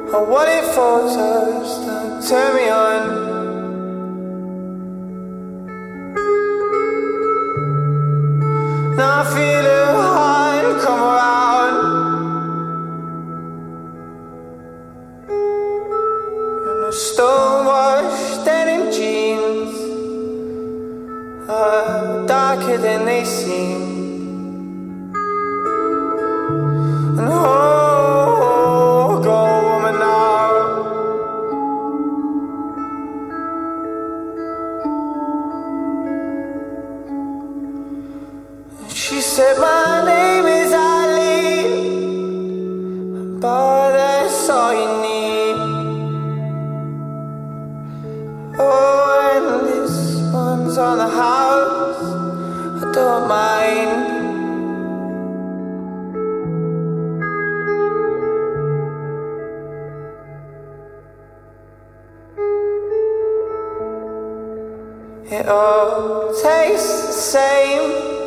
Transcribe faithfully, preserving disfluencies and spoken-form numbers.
I wanted photos to turn me on. Now I feel it hard come around. In the stone-washed denim jeans are darker than they seem. And oh, go woman now. She said my name is Ali, but that's all you need. Oh, and this one's on the house, I don't mind. It all tastes the same.